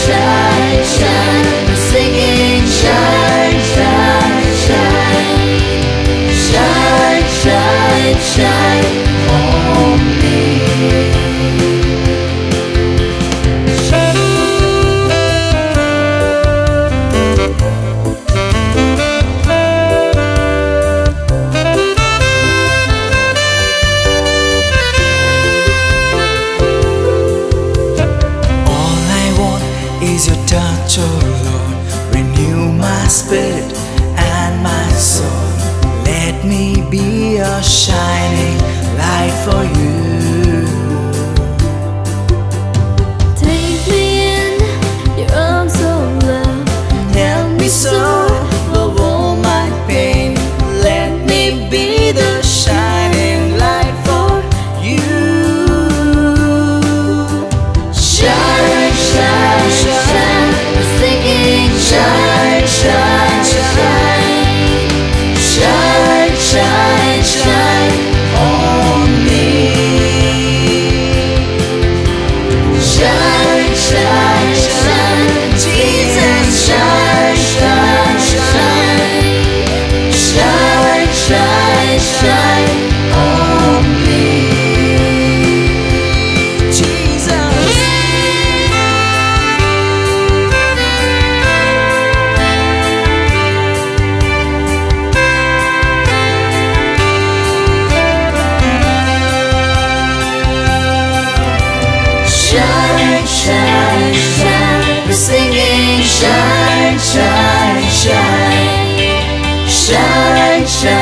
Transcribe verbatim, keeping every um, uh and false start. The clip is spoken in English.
shine, shine. We're singing shine, shine, shine. Shine, shine, shine on me. Is your touch, oh Lord, renew my spirit and my soul. Let me be a shining light for you. Take me in your arms, oh love. Help me soar above all my pain. Let me be the shining light for you. Shine, shine, shine. We're singing shine, shine, shine. Shine, shine, shine on me. Shine, shine, shine. Jesus, shine, shine, shine. Shine, shine, shine on me. Jesus. Shine, shine, shine. We're singing shine, shine, shine. Shine, shine.